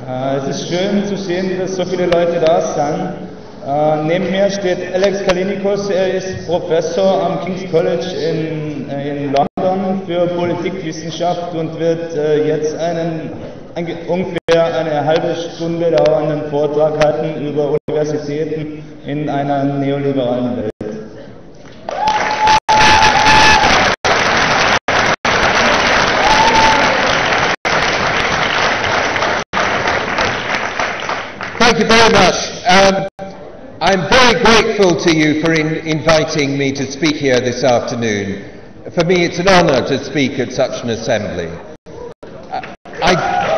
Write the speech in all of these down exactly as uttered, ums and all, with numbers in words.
Äh, es ist schön zu sehen, dass so viele Leute da sind. Äh, neben mir steht Alex Kalinikos, er ist Professor am King's College in, äh, in London für Politikwissenschaft und wird äh, jetzt einen, ein, ungefähr eine halbe Stunde dauernden Vortrag halten über Universitäten in einer neoliberalen Welt. Thank you very much. Um, I'm very grateful to you for in inviting me to speak here this afternoon. For me, it's an honour to speak at such an assembly. Uh, I,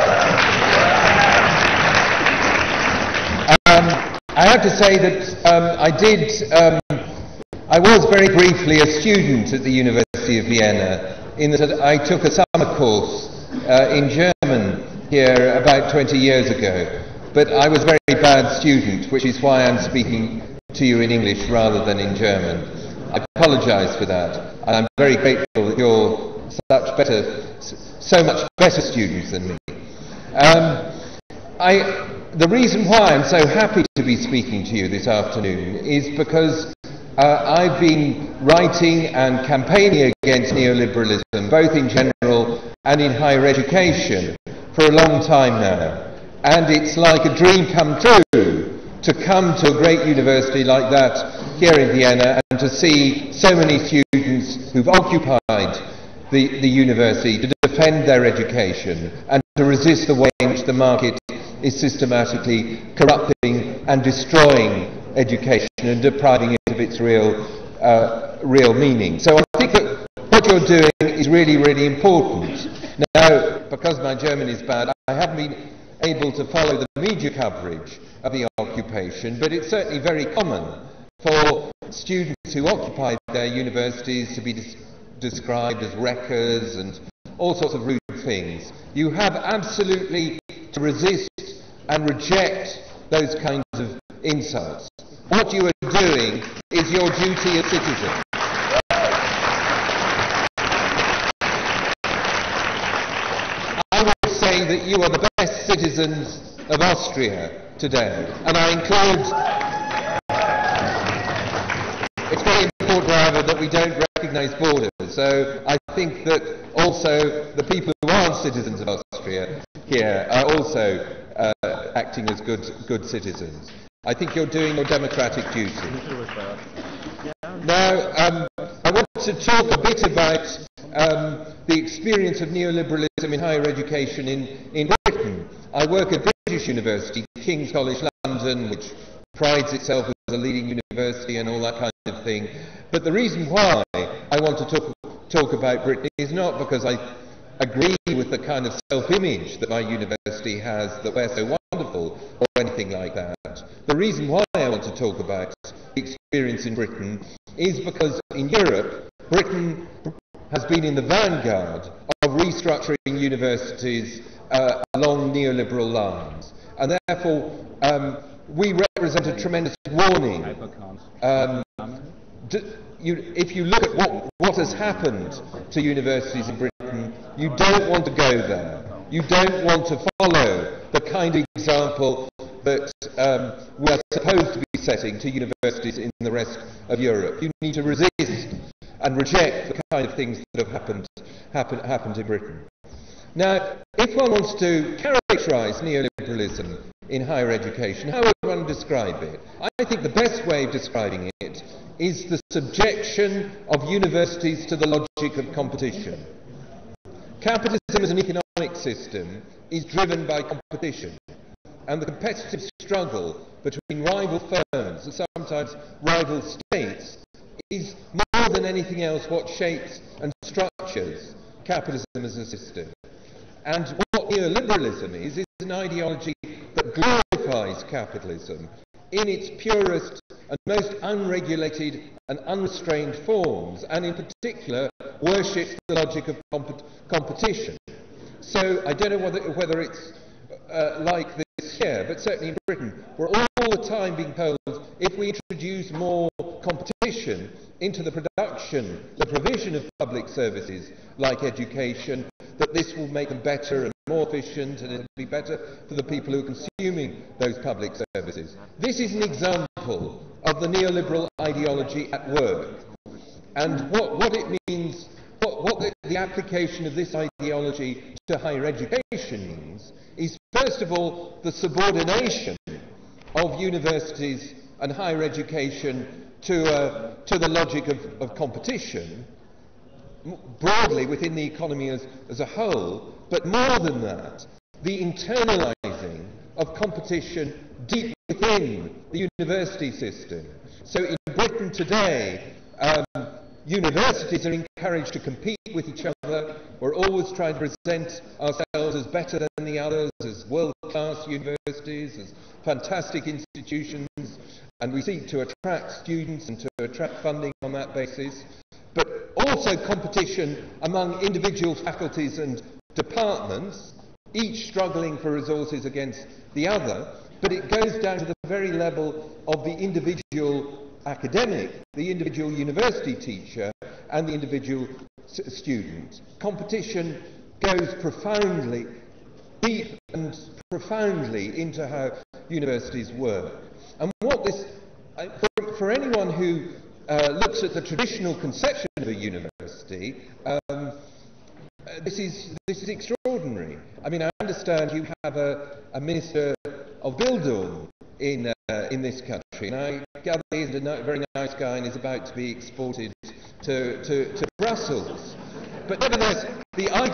um, I have to say that um, I did. Um, I was very briefly a student at the University of Vienna, in that I took a summer course uh, in German here about twenty years ago. But I was a very bad student, which is why I'm speaking to you in English rather than in German. I apologise for that, and I'm very grateful that you're such better, so much better students than me. Um, I, the reason why I'm so happy to be speaking to you this afternoon is because uh, I've been writing and campaigning against neoliberalism, both in general and in higher education, for a long time now. And it's like a dream come true to come to a great university like that here in Vienna and to see so many students who've occupied the, the university to defend their education and to resist the way in which the market is systematically corrupting and destroying education and depriving it of its real, uh, real meaning. So I think that what you're doing is really, really important. Now, because my German is bad, I haven't been able to follow the media coverage of the occupation, but it's certainly very common for students who occupy their universities to be des described as wreckers and all sorts of rude things. You have absolutely to resist and reject those kinds of insults. What you are doing is your duty as citizen. I would say that you are the best citizens of Austria today, and I include. It's very important, however, that we don't recognise borders, so I think that also the people who aren't citizens of Austria here are also uh, acting as good, good citizens. I think you're doing your democratic duty. Now, um, I want to talk a bit about um, the experience of neoliberalism in higher education in, in Britain. I work at British University, King's College London, which prides itself as a leading university and all that kind of thing. But the reason why I want to talk, talk about Britain is not because I agree with the kind of self-image that my university has, that we're so wonderful, or anything like that. The reason why I want to talk about the experience in Britain is because in Europe, Britain has been in the vanguard of restructuring universities uh, along neoliberal lines. And therefore, um, we represent a tremendous warning. Um, d you, if you look at what, what has happened to universities in Britain, you don't want to go there. You don't want to follow the kind of example that um, we are supposed to be setting to universities in the rest of Europe. You need to resist and reject the kind of things that have happened, happen, happened in Britain. Now, if one wants to characterise neoliberalism in higher education, how would one describe it? I think the best way of describing it is the subjection of universities to the logic of competition. Capitalism as an economic system is driven by competition, and the competitive struggle between rival firms and sometimes rival states is more than anything else what shapes and structures capitalism as a system. And what neoliberalism is, is an ideology that glorifies capitalism in its purest and most unregulated and unrestrained forms, and in particular worships the logic of comp competition. So I don't know whether, whether it's uh, like this here, but certainly in Britain, we're all the time being told if we introduce more competition into the production, the provision of public services like education, that this will make them better and more efficient, and it'll be better for the people who are consuming those public services. This is an example of the neoliberal ideology at work. And what, what it means, what, what the, the application of this ideology to higher education means, is first of all the subordination of universities and higher education to, uh, to the logic of, of competition, broadly within the economy as, as a whole, but more than that, the internalising of competition deep within the university system. So in Britain today, um, universities are encouraged to compete with each other. We're always trying to present ourselves as better than the others, as world-class universities, as fantastic institutions, and we seek to attract students and to attract funding on that basis. But also competition among individual faculties and departments, each struggling for resources against the other, but it goes down to the very level of the individual academic, the individual university teacher, and the individual s- student. Competition goes profoundly, deep and profoundly into how universities work. And what this, uh, for, for anyone who uh, looks at the traditional conception of a university, um, Uh, this is this is extraordinary. I mean, I understand you have a, a minister of Bildung in uh, in this country, and I gather he's a no, very nice guy and is about to be exported to to, to Brussels. But nevertheless, the I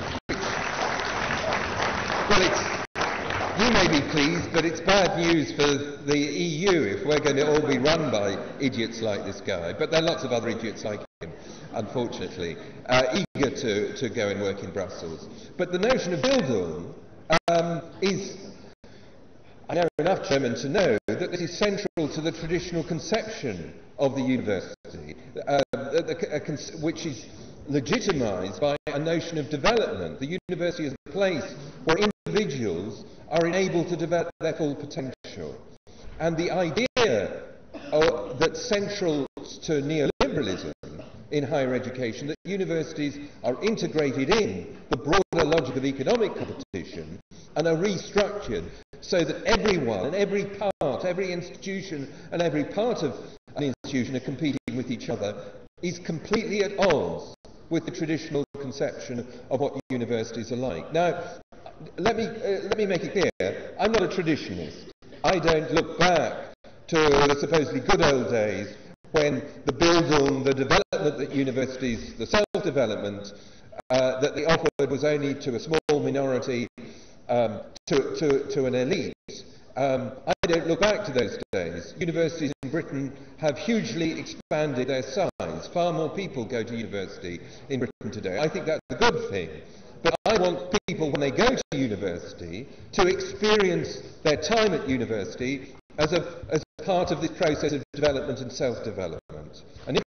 well, it's you may be pleased, but it's bad news for the E U if we're going to all be run by idiots like this guy. But there are lots of other idiots like him, unfortunately, uh, eager to, to go and work in Brussels. But the notion of Bildung um, is, I know enough German to know that this is central to the traditional conception of the university, uh, a, a, a, which is legitimised by a notion of development. The university is a place where individuals are enabled to develop their full potential. And the idea uh, that's central to neoliberalism in higher education, that universities are integrated in the broader logic of economic competition and are restructured so that everyone and every part, every institution and every part of an institution are competing with each other, is completely at odds with the traditional conception of what universities are like. Now, let me, uh, let me make it clear, I'm not a traditionalist. I don't look back to the supposedly good old days when the Bildung, the development that universities, the self-development uh, that they offered was only to a small minority, um, to, to, to an elite. Um, I don't look back to those days. Universities in Britain have hugely expanded their size. Far more people go to university in Britain today. I think that's a good thing. But I want people, when they go to university, to experience their time at university as a, as part of this process of development and self-development. And if,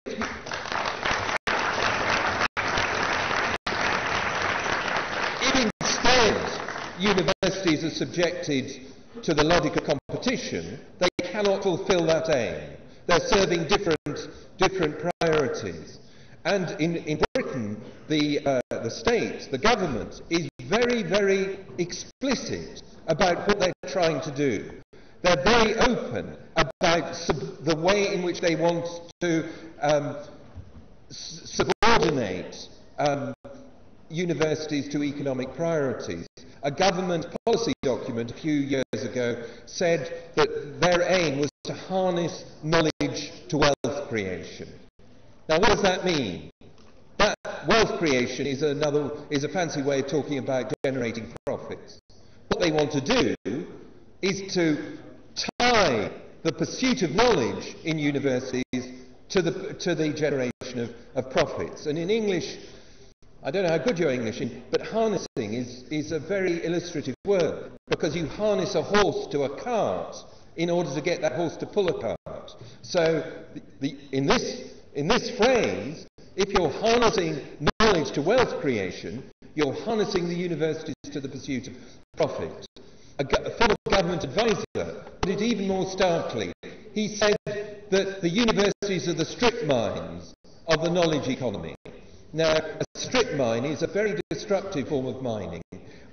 if instead universities are subjected to the logic of competition, they cannot fulfil that aim. They're serving different, different priorities. And in, in Britain, the, uh, the state, the government, is very, very explicit about what they're trying to do. They're very open about sub- the way in which they want to um, s- subordinate um, universities to economic priorities. A government policy document a few years ago said that their aim was to harness knowledge to wealth creation. Now, what does that mean? That wealth creation is another is a fancy way of talking about generating profits. What they want to do is to tie the pursuit of knowledge in universities to the to the generation of, of profits. And in English, I don't know how good your English is, but harnessing is, is a very illustrative word, because you harness a horse to a cart in order to get that horse to pull a cart. So the, the, in this in this phrase, if you're harnessing knowledge to wealth creation, you're harnessing the universities to the pursuit of profit. A, go- a former government advisor put it even more starkly. He said that the universities are the strip mines of the knowledge economy. Now, a strip mine is a very destructive form of mining,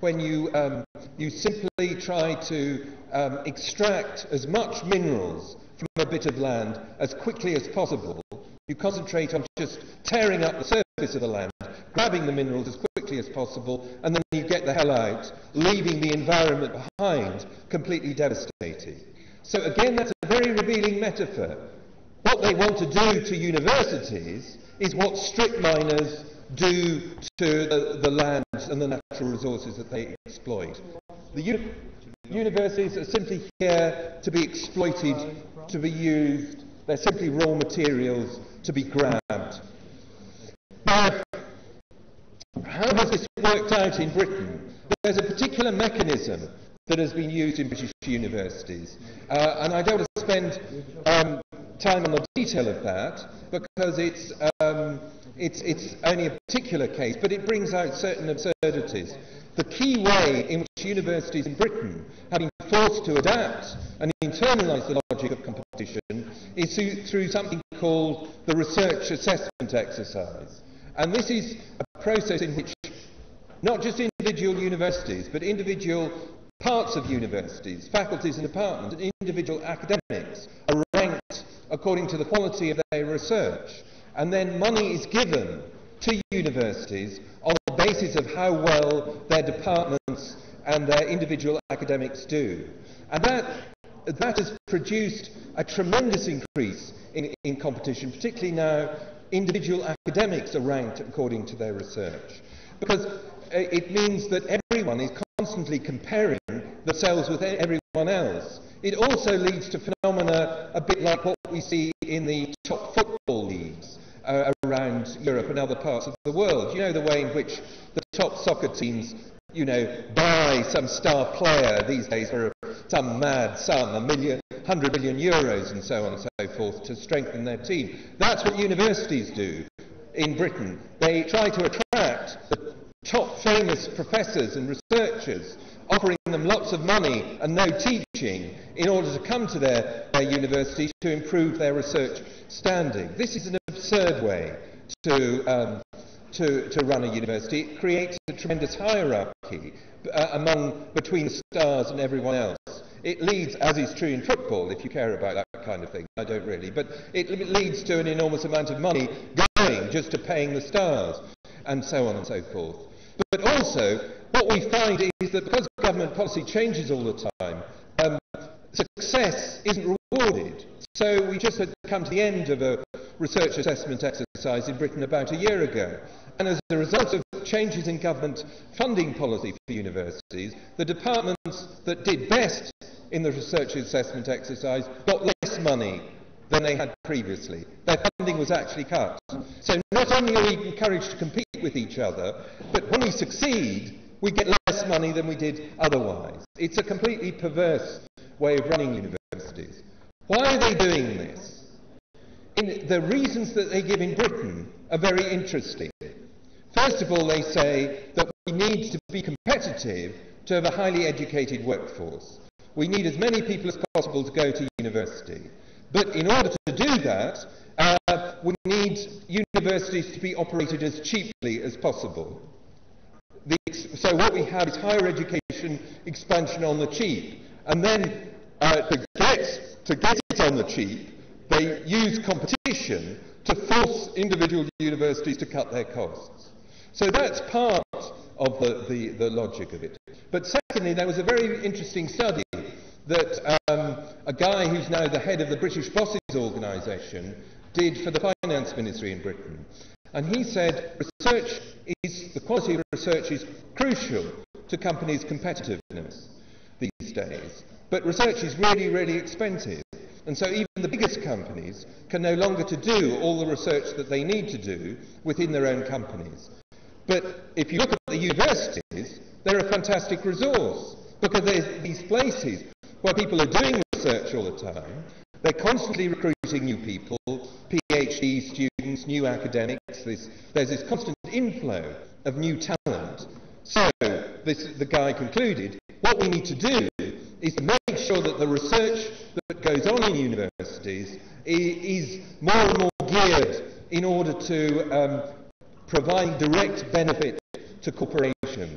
when you, um, you simply try to um, extract as much minerals from a bit of land as quickly as possible. You concentrate on just tearing up the surface of the land, grabbing the minerals as quickly as possible, and then you get the hell out, leaving the environment behind completely devastated. So again, that's a very revealing metaphor. What they want to do to universities is what strip miners do to the, the land and the natural resources that they exploit. The uni- universities are simply here to be exploited, to be used. They're simply raw materials to be grabbed. Now, how has this worked out in Britain? There's a particular mechanism that has been used in British universities, uh, and I don't want to spend um, time on the detail of that because it's, um, it's, it's only a particular case, but it brings out certain absurdities. The key way in which universities in Britain have been forced to adapt and internalise the logic of competition is through, through something called the research assessment exercise. And this is a process in which not just individual universities, but individual parts of universities, faculties and departments, and individual academics are ranked according to the quality of their research. And then money is given to universities on the basis of how well their departments and their individual academics do. And that, that has produced a tremendous increase in, in competition, particularly now individual academics are ranked according to their research. Because it means that everyone is constantly comparing themselves with everyone else. It also leads to phenomena a bit like what we see in the top football leagues uh, around Europe and other parts of the world. You know, the way in which the top soccer teams, you know, buy some star player these days for some mad sum, a million, hundred million euros and so on and so forth to strengthen their team. That's what universities do in Britain. They try to attract the top famous professors and researchers, offering them lots of money and no teaching in order to come to their, their universities to improve their research standing. This is an absurd way to, um, to, to run a university. It creates a tremendous hierarchy uh, among, between the stars and everyone else. It leads, as is true in football, if you care about that kind of thing, I don't really, but it, it leads to an enormous amount of money going just to paying the stars, and so on and so forth. But also, what we find is that because government policy changes all the time, um, success isn't rewarded. So we just had come to the end of a research assessment exercise in Britain about a year ago. And as a result of changes in government funding policy for universities, the departments that did best in the research assessment exercise got less money than they had previously. Their funding was actually cut. So not only are we encouraged to compete with each other, but when we succeed, we get less money than we did otherwise. It's a completely perverse way of running universities. Why are they doing this? In, the reasons that they give in Britain are very interesting. First of all, they say that we need to be competitive to have a highly educated workforce. We need as many people as possible to go to university. But in order to do that, uh, we need universities to be operated as cheaply as possible. The, so what we have is higher education expansion on the cheap. And then uh, to, get, to get it on the cheap, they use competition to force individual universities to cut their costs. So that's part of the, the, the logic of it. But secondly, there was a very interesting study that um, a guy who's now the head of the British Bosses organisation did for the Finance Ministry in Britain. And he said research is, the quality of research is crucial to companies' competitiveness these days. But research is really, really expensive. And so even the biggest companies can no longer to do all the research that they need to do within their own companies. But if you look at the universities, they're a fantastic resource, because there's these places where people are doing research all the time. They're constantly recruiting new people, PhD students, new academics. This, there's this constant inflow of new talent. So this, the guy concluded, what we need to do is to make sure that the research that goes on in universities is more and more geared in order to um, provide direct benefit to corporations.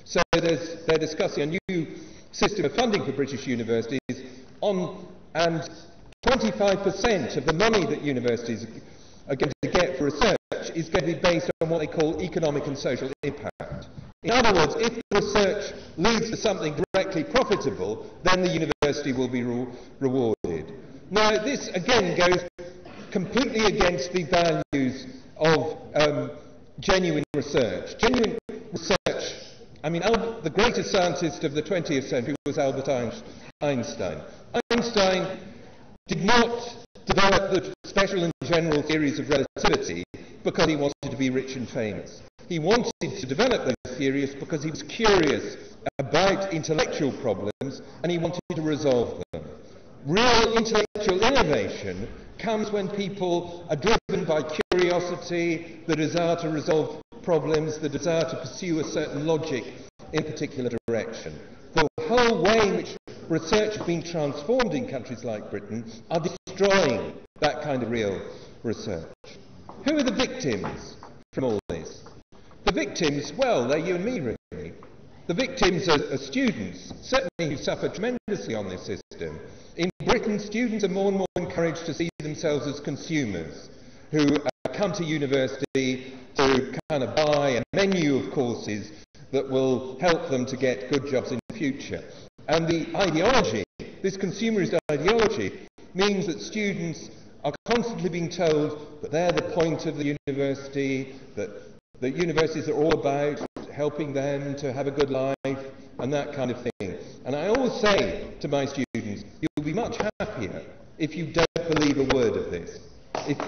So there's, they're discussing a new system of funding for British universities on, and twenty-five percent of the money that universities are going to get for research is going to be based on what they call economic and social impact. In other words, if the research leads to something directly profitable, then the university will be re rewarded. Now, this again goes completely against the values of um, genuine research. Genuine research, I mean, Al the greatest scientist of the twentieth century was Albert Einstein. Einstein did not develop the special and general theories of relativity because he wanted to be rich and famous. He wanted to develop those theories because he was curious about intellectual problems and he wanted to resolve them. Real intellectual innovation comes when people are driven by curiosity, the desire to resolve problems, the desire to pursue a certain logic in a particular direction. The whole way in which research has been transformed in countries like Britain are destroying that kind of real research. Who are the victims from all this? The victims, well, they're you and me, really. The victims are, are students, certainly who suffer tremendously on this system. In Britain, students are more and more encouraged to see themselves as consumers, who uh, come to university to kind of buy a menu of courses that will help them to get good jobs in the future. And the ideology, this consumerist ideology, means that students are constantly being told that they're the point of the university, that the universities are all about helping them to have a good life and that kind of thing. And I always say to my students, you'll be much happier if you don't believe a word of this. If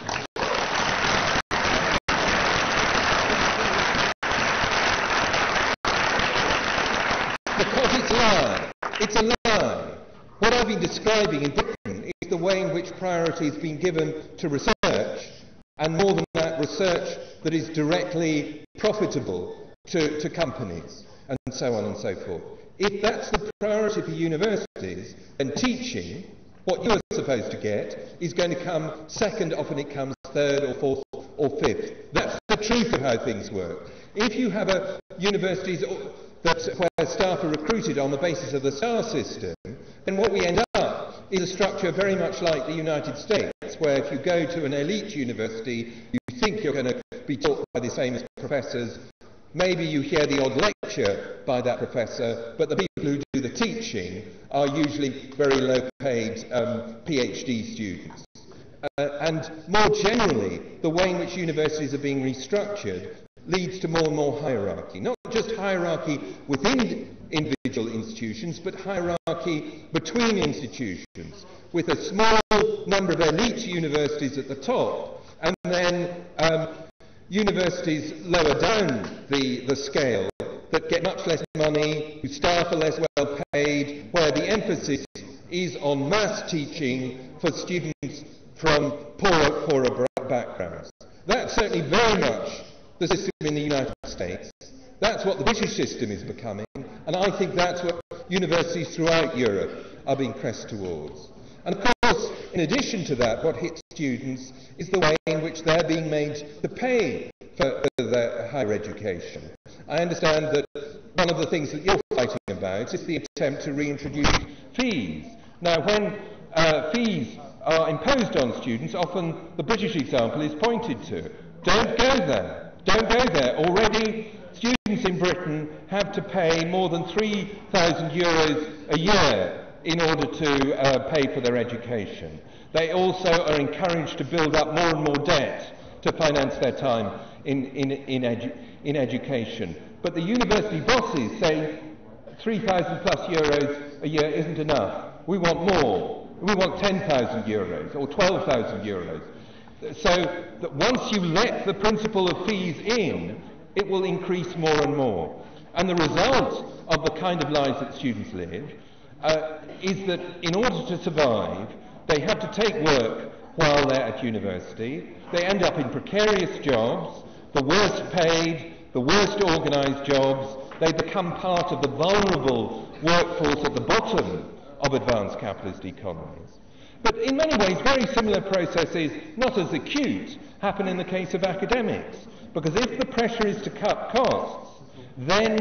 because it's a lie. It's a lie. What I've been describing in Britain is the way in which priority has been given to research, and more than that, research that is directly profitable to, to companies, and so on and so forth. If that's the priority for universities, then teaching, what you're supposed to get, is going to come second, often it comes third or fourth or fifth. That's the truth of how things work. If you have a universities that, where staff are recruited on the basis of the STAR system, then what we end up is a structure very much like the United States, where if you go to an elite university, you think you're going to be taught by the same professors. Maybe you hear the odd lecture by that professor, but the people who do the teaching are usually very low-paid um, PhD students. Uh, and more generally, the way in which universities are being restructured leads to more and more hierarchy. Not just hierarchy within individual institutions, but hierarchy between institutions, with a small number of elite universities at the top, and then um, universities lower down the, the scale that get much less money, whose staff are less well paid, where the emphasis is on mass teaching for students from poorer, poorer backgrounds. That's certainly very much the system in the United States. That's what the British system is becoming, and I think that's what universities throughout Europe are being pressed towards. And of course, in addition to that, what hits students is the way in which they're being made to pay for, for their higher education. I understand that one of the things that you're fighting about is the attempt to reintroduce fees. Now, when uh, fees are imposed on students, often the British example is pointed to. Don't go there. Don't go there. Already, students in Britain have to pay more than three thousand euros a year in order to uh, pay for their education. They also are encouraged to build up more and more debt to finance their time in, in, in, edu in education. But the university bosses say three thousand plus euros a year isn't enough. We want more. We want ten thousand euros or twelve thousand euros. So that once you let the principle of fees in, it will increase more and more. And the result of the kind of lives that students live uh, is that in order to survive, they have to take work while they're at university. They end up in precarious jobs, the worst paid, the worst organised jobs. They become part of the vulnerable workforce at the bottom of advanced capitalist economies. But in many ways, very similar processes, not as acute, happen in the case of academics. Because if the pressure is to cut costs, then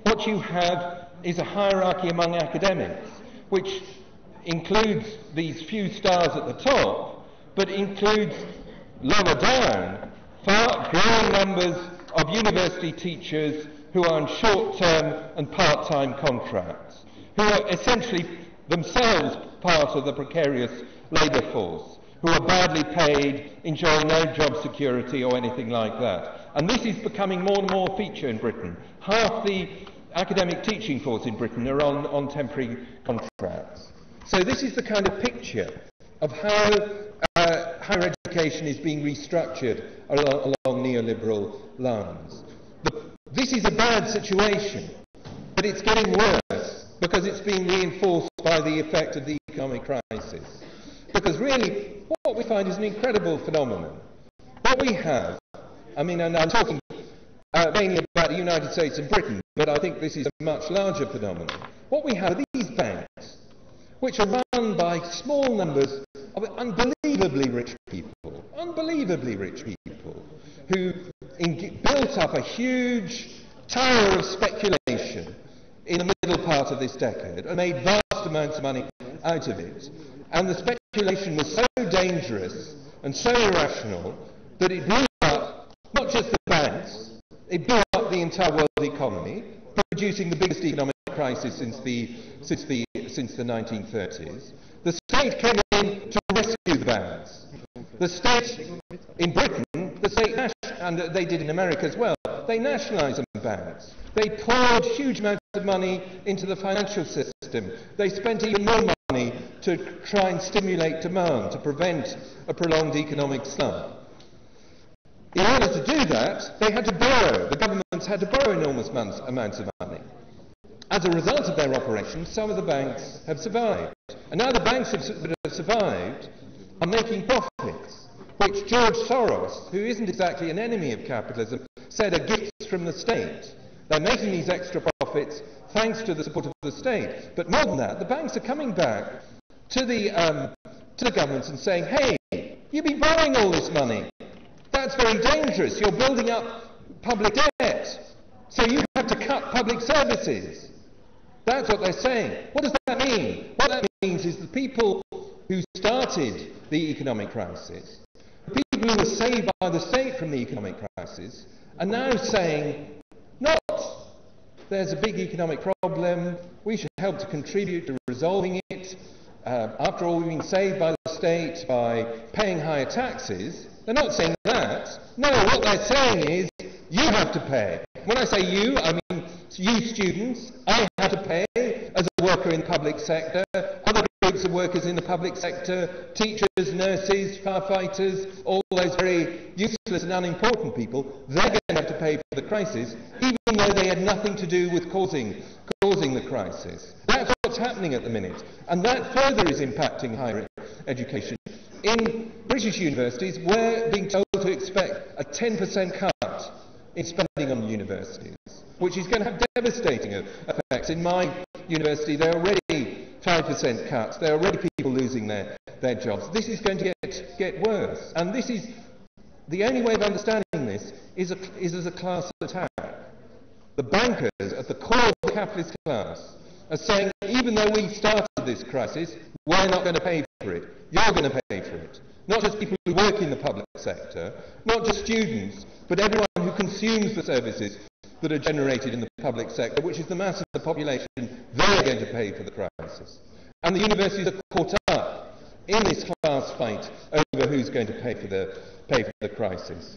what you have is a hierarchy among academics, which includes these few stars at the top, but includes lower down far growing numbers of university teachers who are on short-term and part-time contracts, who are essentially themselves part of the precarious labour force, who are badly paid, enjoy no job security or anything like that. And this is becoming more and more a feature in Britain. Half the academic teaching force in Britain are on, on temporary contracts. So this is the kind of picture of how uh, higher education is being restructured along, along neoliberal lines. The, this is a bad situation, but it's getting worse because it's being reinforced by the effect of the economic crisis. Because really, what we find is an incredible phenomenon. What we have, I mean, and I'm talking uh, mainly about the United States and Britain, but I think this is a much larger phenomenon. What we have are these banks, which are run by small numbers of unbelievably rich people, unbelievably rich people, who in, built up a huge tower of speculation in the middle part of this decade and made vast amounts of money out of it. And the speculation was so dangerous and so irrational that it blew up not just the banks, it blew up the entire world economy, producing the biggest economic crisis since the, since the, since the nineteen thirties. The state came in to rescue the banks. The state in Britain, the state, and they did in America as well, they nationalised the banks. They poured huge amounts of money into the financial system. They spent even more money to try and stimulate demand, to prevent a prolonged economic slump. In order to do that, they had to borrow. The governments had to borrow enormous amounts of money. As a result of their operations, some of the banks have survived. And now the banks have, that have survived are making profits, which George Soros, who isn't exactly an enemy of capitalism, said are gifts from the state. They're making these extra profits thanks to the support of the state. But more than that, the banks are coming back to the, um, to the governments and saying, hey, you've been borrowing all this money. That's very dangerous. You're building up public debt. So you have to cut public services. That's what they're saying. What does that mean? What that means is the people who started the economic crisis, the people who were saved by the state from the economic crisis, are now saying, not, there's a big economic problem, we should help to contribute to resolving it. Uh, after all, we've been saved by the state by paying higher taxes. They're not saying that. No, what they're saying is, you have to pay. When I say you, I mean you students. I have to pay as a worker in the public sector. Other groups of workers in the public sector, teachers, nurses, firefighters, all those very useless and unimportant people, they're going to have to pay for the crisis, even though they had nothing to do with causing, causing the crisis. That's what's happening at the minute. And that further is impacting higher education. In British universities, we're being told to expect a ten percent cut in spending on universities, which is going to have devastating effects. In my university, there are already five percent cuts. There are already people losing their, their jobs. This is going to get, get worse. And this is, the only way of understanding this is, a, is as a class attack. The bankers at the core of the capitalist class are saying, even though we started this crisis, we're not going to pay for it. You're going to pay for it. Not just people who work in the public sector, not just students, but everyone who consumes the services that are generated in the public sector, which is the mass of the population. They're going to pay for the crisis. And the universities are caught up in this class fight over who's going to pay for the, pay for the crisis.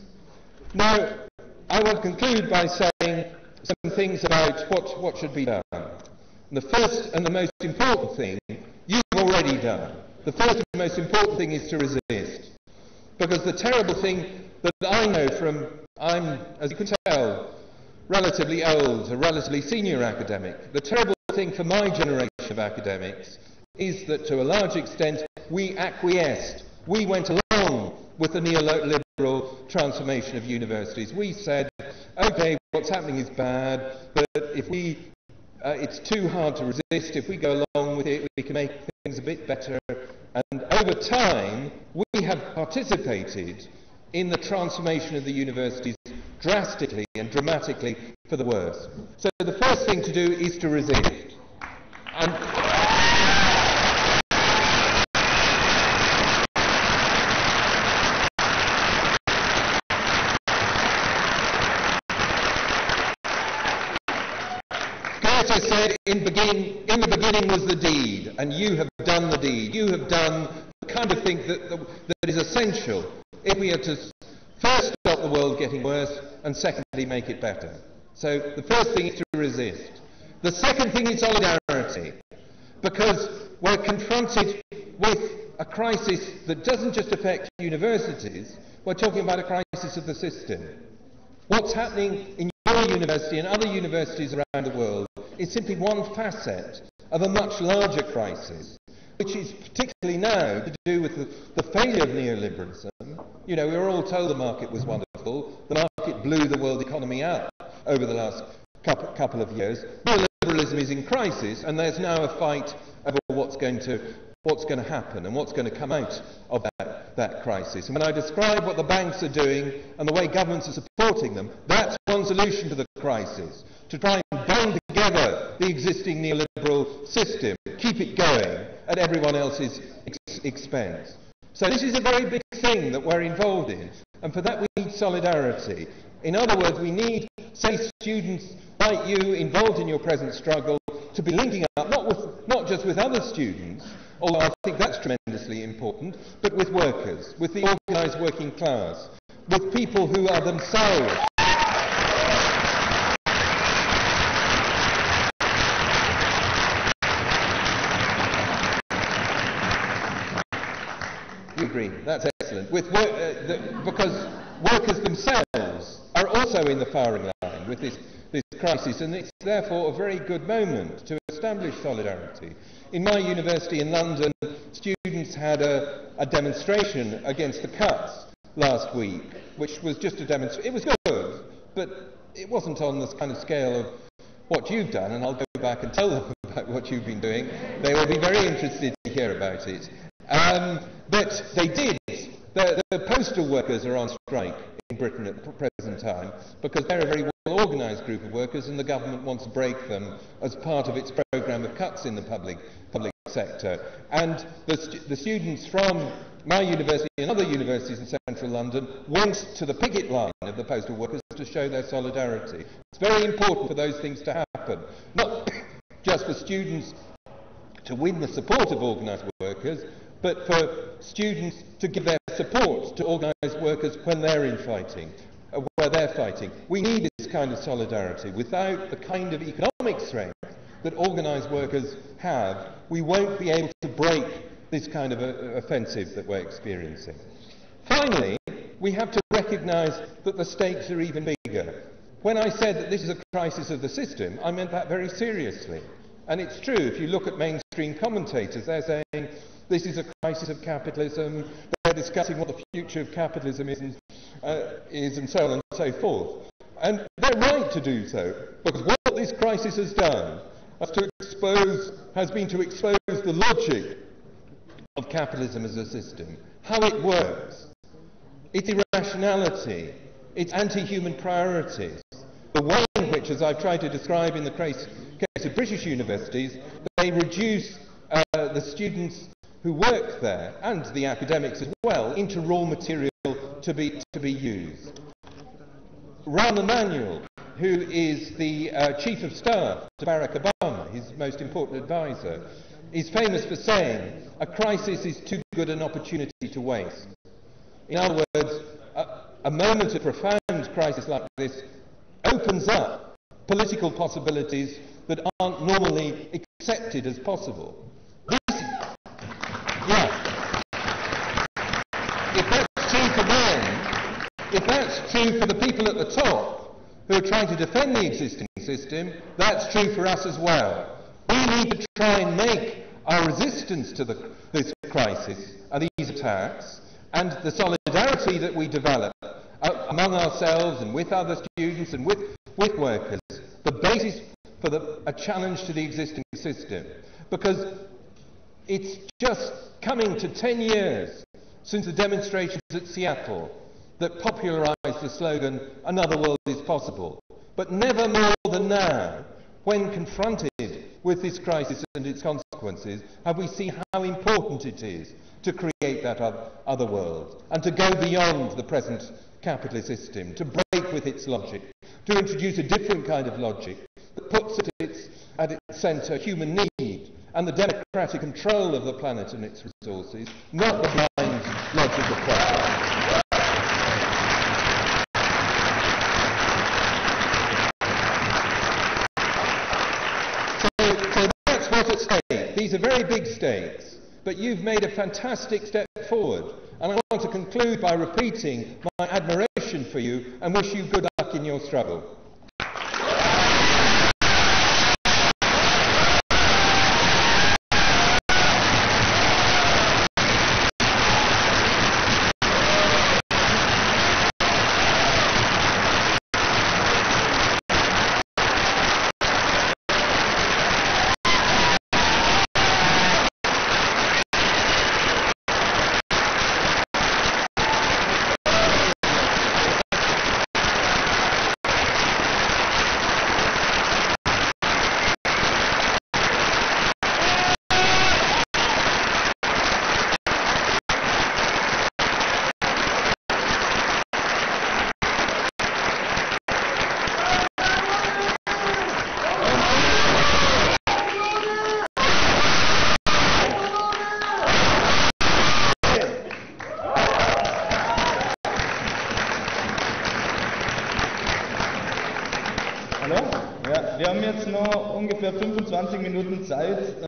Now, I will conclude by saying some things about what, what should be done. And the first and the most important thing you've already done. The first and most important thing is to resist. Because the terrible thing that I know from, I'm, as you can tell, relatively old, a relatively senior academic, the terrible thing for my generation of academics is that to a large extent we acquiesced. We went along with the neoliberal transformation of universities. We said, okay, what's happening is bad, but if we Uh, it's too hard to resist. If we go along with it, we can make things a bit better. And over time, we have participated in the transformation of the universities drastically and dramatically for the worse. So the first thing to do is to resist. And Goethe said, in, begin, in the beginning was the deed, and you have done the deed. You have done the kind of thing that, that, that is essential if we are to first stop the world getting worse, and secondly make it better. So the first thing is to resist. The second thing is solidarity, because we're confronted with a crisis that doesn't just affect universities, we're talking about a crisis of the system. What's happening in your university and other universities around the world is simply one facet of a much larger crisis, which is particularly now to do with the, the failure of neoliberalism. You know, we were all told the market was wonderful. The market blew the world economy out over the last couple, couple of years. Neoliberalism is in crisis, and there's now a fight over what's going to what's going to happen and what's going to come out of that, that crisis. And when I describe what the banks are doing and the way governments are supporting them, that's one solution to the crisis, to try and band together the existing neoliberal system, keep it going at everyone else's ex- expense. So this is a very big thing that we're involved in, and for that we need solidarity. In other words, we need, say, students like you involved in your present struggle to be linking up not, with, not just with other students, although I think that's tremendously important, but with workers, with the organised working class, with people who are themselves You agree, that's excellent. With work, uh, the, because workers themselves are also in the firing line with this, this crisis, and it's therefore a very good moment to establish solidarity. In my university in London, students had a, a demonstration against the cuts last week, which was just a demonstration. It was good, but it wasn't on this kind of scale of what you've done, and I'll go back and tell them about what you've been doing. They will be very interested to hear about it. Um, but they did. The, the postal workers are on strike in Britain at the present time because they're a very well organised group of workers, and the government wants to break them as part of its programme of cuts in the public public sector. And the, stu- the students from my university and other universities in central London went to the picket line of the postal workers to show their solidarity. It's very important for those things to happen, not just for students to win the support of organised workers, but for students to give their support to organised workers when they're in fighting, uh, where they're fighting. We need this kind of solidarity. Without the kind of economic strength that organised workers have, we won't be able to break this kind of a, a offensive that we're experiencing. Finally, we have to recognise that the stakes are even bigger. When I said that this is a crisis of the system, I meant that very seriously. And it's true, if you look at mainstream commentators, they're saying this is a crisis of capitalism, they're discussing what the future of capitalism is and, uh, is and so on and so forth. And they're right to do so, because what this crisis has done has, to expose, has been to expose the logic of capitalism as a system, how it works, its irrationality, its anti-human priorities, the way in which, as I've tried to describe in the case, case of British universities, they reduce uh, the students who work there, and the academics as well, into raw material to be, to be used. Rahm Emanuel, who is the uh, chief of staff to Barack Obama, his most important advisor, is famous for saying, a crisis is too good an opportunity to waste. In other words, a, a moment of profound crisis like this opens up political possibilities that aren't normally accepted as possible. This, yeah. If that's true for them, if that's true for the people at the top who are trying to defend the existing system, that's true for us as well. We need to try and make our resistance to the, this crisis, uh, these attacks, and the solidarity that we develop uh, among ourselves and with other students and with, with workers, the basis for the, a challenge to the existing system. Because it's just coming to ten years since the demonstrations at Seattle, that popularised the slogan, "Another world is possible." But never more than now, when confronted with this crisis and its consequences, have we seen how important it is to create that other world and to go beyond the present capitalist system, to break with its logic, to introduce a different kind of logic that puts at its, at its centre human need and the democratic control of the planet and its resources, not the blind logic of profit. At stake. These are very big stakes, but you've made a fantastic step forward, and I want to conclude by repeating my admiration for you and wish you good luck in your struggle. Hallo? Ja, wir haben jetzt noch ungefähr fünfundzwanzig Minuten Zeit.